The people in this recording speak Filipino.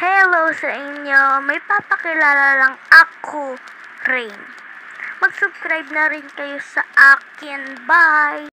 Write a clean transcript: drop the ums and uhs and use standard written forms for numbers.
Hello sa inyo! May papakilala lang ako, Rain. Mag-subscribe na rin kayo sa akin. Bye!